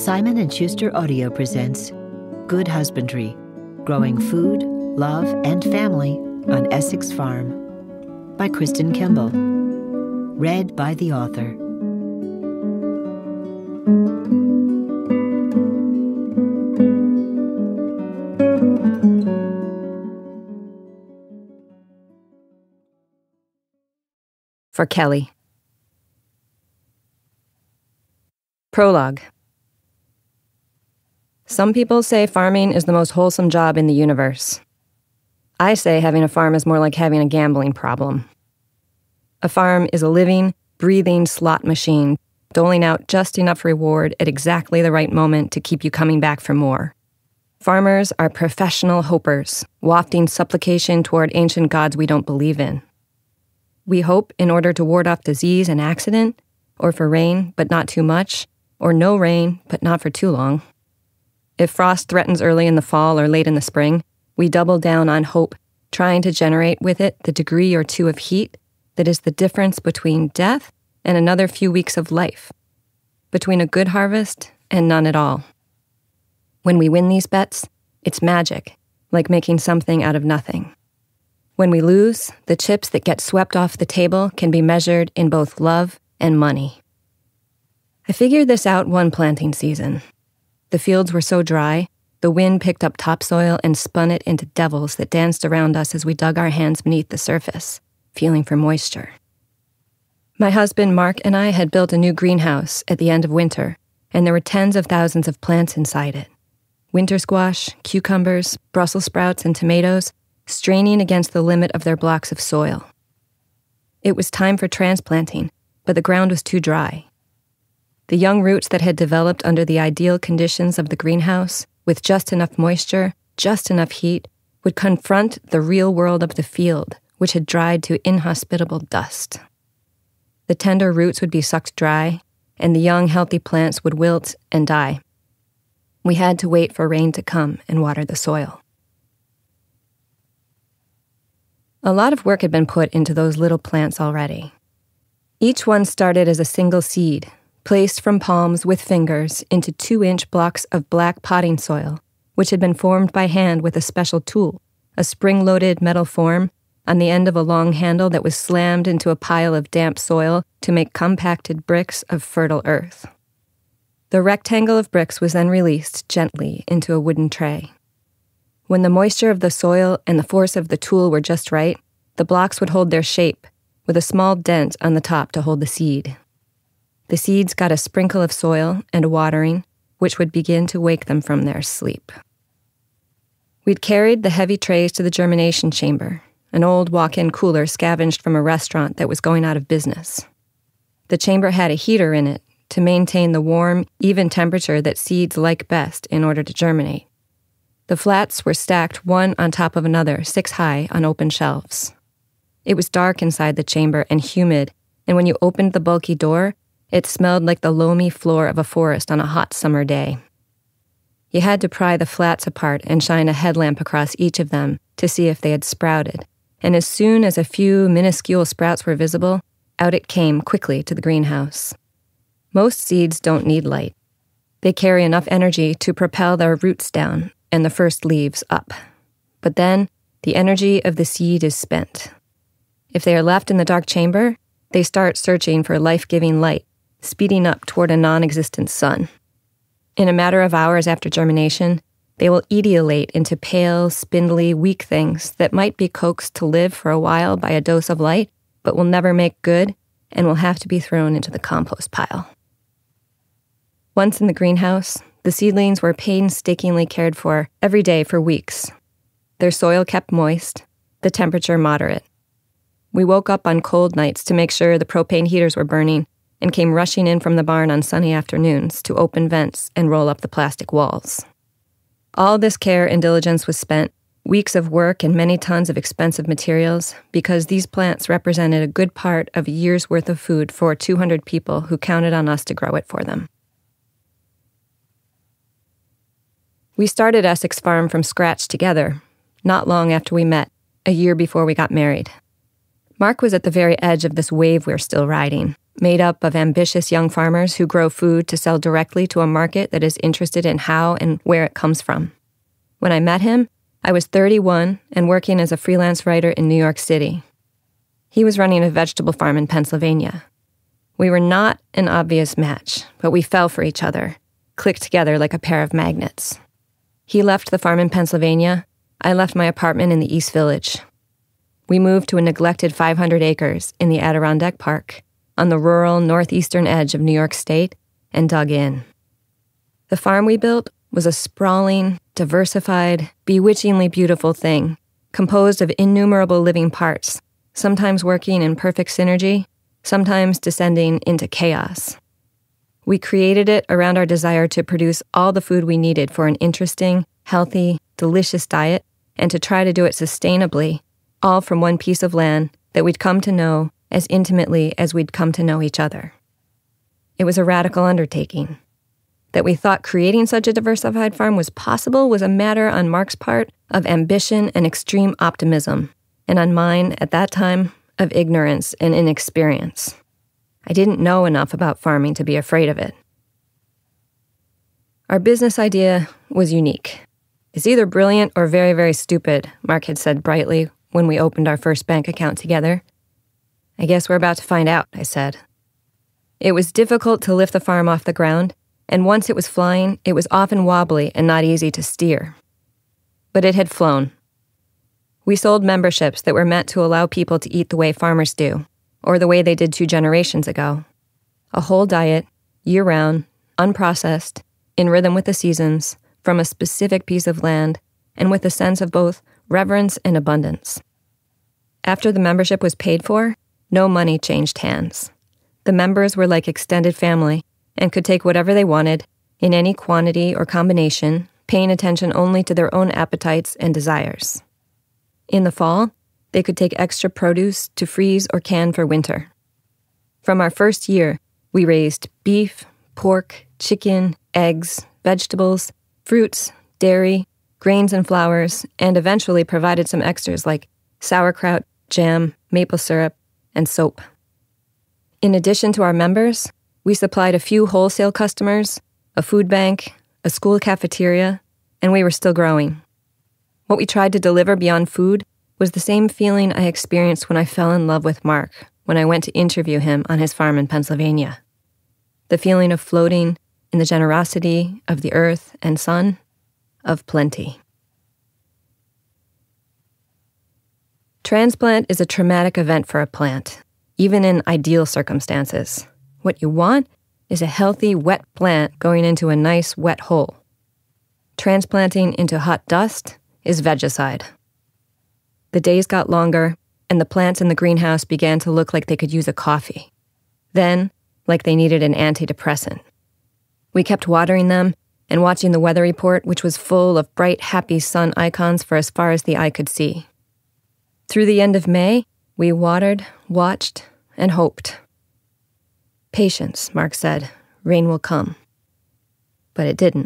Simon & Schuster Audio presents Good Husbandry, Growing Food, Love, and Family on Essex Farm by Kristin Kimball. Read by the author. For Kelly. Prologue. Some people say farming is the most wholesome job in the universe. I say having a farm is more like having a gambling problem. A farm is a living, breathing slot machine, doling out just enough reward at exactly the right moment to keep you coming back for more. Farmers are professional hopers, wafting supplication toward ancient gods we don't believe in. We hope in order to ward off disease and accident, or for rain, but not too much, or no rain, but not for too long. If frost threatens early in the fall or late in the spring, we double down on hope, trying to generate with it the degree or two of heat that is the difference between death and another few weeks of life, between a good harvest and none at all. When we win these bets, it's magic, like making something out of nothing. When we lose, the chips that get swept off the table can be measured in both love and money. I figured this out one planting season. The fields were so dry, the wind picked up topsoil and spun it into devils that danced around us as we dug our hands beneath the surface, feeling for moisture. My husband, Mark, and I had built a new greenhouse at the end of winter, and there were tens of thousands of plants inside it. Winter squash, cucumbers, Brussels sprouts, and tomatoes, straining against the limit of their blocks of soil. It was time for transplanting, but the ground was too dry. The young roots that had developed under the ideal conditions of the greenhouse, with just enough moisture, just enough heat, would confront the real world of the field, which had dried to inhospitable dust. The tender roots would be sucked dry, and the young, healthy plants would wilt and die. We had to wait for rain to come and water the soil. A lot of work had been put into those little plants already. Each one started as a single seed, placed from palms with fingers into 2-inch blocks of black potting soil, which had been formed by hand with a special tool, a spring-loaded metal form on the end of a long handle that was slammed into a pile of damp soil to make compacted bricks of fertile earth. The rectangle of bricks was then released gently into a wooden tray. When the moisture of the soil and the force of the tool were just right, the blocks would hold their shape, with a small dent on the top to hold the seed. The seeds got a sprinkle of soil and a watering, which would begin to wake them from their sleep. We'd carried the heavy trays to the germination chamber, an old walk-in cooler scavenged from a restaurant that was going out of business. The chamber had a heater in it to maintain the warm, even temperature that seeds like best in order to germinate. The flats were stacked one on top of another, 6 high on open shelves. It was dark inside the chamber and humid, and when you opened the bulky door, it smelled like the loamy floor of a forest on a hot summer day. You had to pry the flats apart and shine a headlamp across each of them to see if they had sprouted, and as soon as a few minuscule sprouts were visible, out it came quickly to the greenhouse. Most seeds don't need light. They carry enough energy to propel their roots down and the first leaves up. But then, the energy of the seed is spent. If they are left in the dark chamber, they start searching for life-giving light, speeding up toward a non-existent sun. In a matter of hours after germination, they will etiolate into pale, spindly, weak things that might be coaxed to live for a while by a dose of light, but will never make good and will have to be thrown into the compost pile. Once in the greenhouse, the seedlings were painstakingly cared for every day for weeks. Their soil kept moist, the temperature moderate. We woke up on cold nights to make sure the propane heaters were burning and came rushing in from the barn on sunny afternoons to open vents and roll up the plastic walls. All this care and diligence was spent, weeks of work and many tons of expensive materials, because these plants represented a good part of a year's worth of food for 200 people who counted on us to grow it for them. We started Essex Farm from scratch together, not long after we met, a year before we got married. Mark was at the very edge of this wave we're still riding, made up of ambitious young farmers who grow food to sell directly to a market that is interested in how and where it comes from. When I met him, I was 31 and working as a freelance writer in New York City. He was running a vegetable farm in Pennsylvania. We were not an obvious match, but we fell for each other, clicked together like a pair of magnets. He left the farm in Pennsylvania. I left my apartment in the East Village. We moved to a neglected 500 acres in the Adirondack Park on the rural northeastern edge of New York State and dug in. The farm we built was a sprawling, diversified, bewitchingly beautiful thing, composed of innumerable living parts, sometimes working in perfect synergy, sometimes descending into chaos. We created it around our desire to produce all the food we needed for an interesting, healthy, delicious diet, and to try to do it sustainably, all from one piece of land that we'd come to know as intimately as we'd come to know each other. It was a radical undertaking. That we thought creating such a diversified farm was possible was a matter on Mark's part of ambition and extreme optimism, and on mine, at that time, of ignorance and inexperience. I didn't know enough about farming to be afraid of it. Our business idea was unique. It's either brilliant or very, very stupid, Mark had said brightly when we opened our first bank account together. I guess we're about to find out, I said. It was difficult to lift the farm off the ground, and once it was flying, it was often wobbly and not easy to steer. But it had flown. We sold memberships that were meant to allow people to eat the way farmers do, or the way they did 2 generations ago. A whole diet, year-round, unprocessed, in rhythm with the seasons, from a specific piece of land, and with a sense of both reverence and abundance. After the membership was paid for, no money changed hands. The members were like extended family and could take whatever they wanted, in any quantity or combination, paying attention only to their own appetites and desires. In the fall, they could take extra produce to freeze or can for winter. From our first year, we raised beef, pork, chicken, eggs, vegetables, fruits, dairy, grains and flours, and eventually provided some extras like sauerkraut, jam, maple syrup, and soap. In addition to our members, we supplied a few wholesale customers, a food bank, a school cafeteria, and we were still growing. What we tried to deliver beyond food was the same feeling I experienced when I fell in love with Mark when I went to interview him on his farm in Pennsylvania. The feeling of floating in the generosity of the earth and sun, of plenty. Transplant is a traumatic event for a plant, even in ideal circumstances. What you want is a healthy, wet plant going into a nice, wet hole. Transplanting into hot dust is vegicide. The days got longer, and the plants in the greenhouse began to look like they could use a coffee. Then, like they needed an antidepressant. We kept watering them and watching the weather report, which was full of bright, happy sun icons for as far as the eye could see. Through the end of May, we watered, watched, and hoped. Patience, Mark said. Rain will come. But it didn't.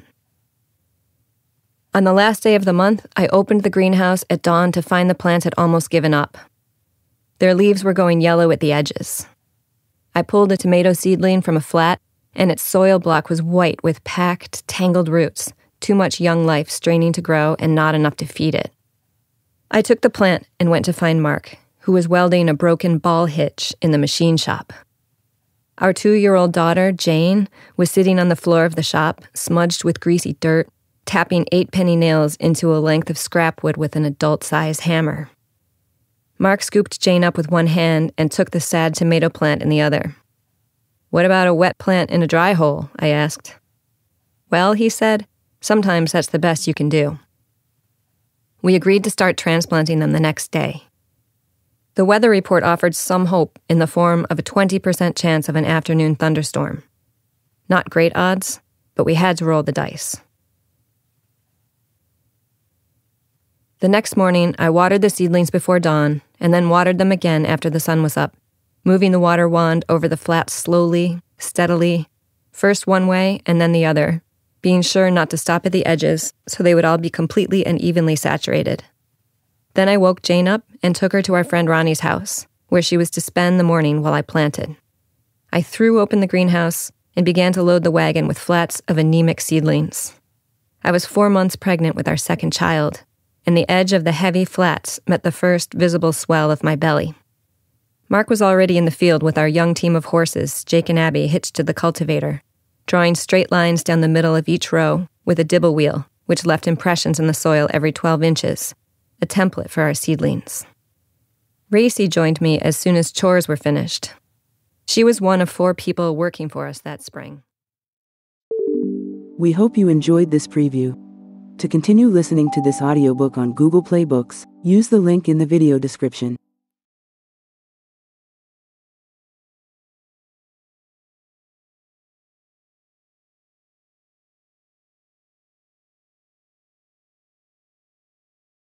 On the last day of the month, I opened the greenhouse at dawn to find the plants had almost given up. Their leaves were going yellow at the edges. I pulled a tomato seedling from a flat, and its soil block was white with packed, tangled roots, too much young life straining to grow and not enough to feed it. I took the plant and went to find Mark, who was welding a broken ball hitch in the machine shop. Our 2-year-old daughter, Jane, was sitting on the floor of the shop, smudged with greasy dirt, tapping 8-penny nails into a length of scrap wood with an adult-sized hammer. Mark scooped Jane up with one hand and took the sad tomato plant in the other. "What about a wet plant in a dry hole?" I asked. "Well," he said, "sometimes that's the best you can do." We agreed to start transplanting them the next day. The weather report offered some hope in the form of a 20% chance of an afternoon thunderstorm. Not great odds, but we had to roll the dice. The next morning, I watered the seedlings before dawn, and then watered them again after the sun was up, moving the water wand over the flats slowly, steadily, first one way and then the other, being sure not to stop at the edges so they would all be completely and evenly saturated. Then I woke Jane up and took her to our friend Ronnie's house, where she was to spend the morning while I planted. I threw open the greenhouse and began to load the wagon with flats of anemic seedlings. I was 4 months pregnant with our second child, and the edge of the heavy flats met the first visible swell of my belly. Mark was already in the field with our young team of horses, Jake and Abby, hitched to the cultivator, drawing straight lines down the middle of each row with a dibble wheel, which left impressions in the soil every 12 inches, a template for our seedlings. Racy joined me as soon as chores were finished. She was one of 4 people working for us that spring. We hope you enjoyed this preview. To continue listening to this audiobook on Google Play Books, use the link in the video description.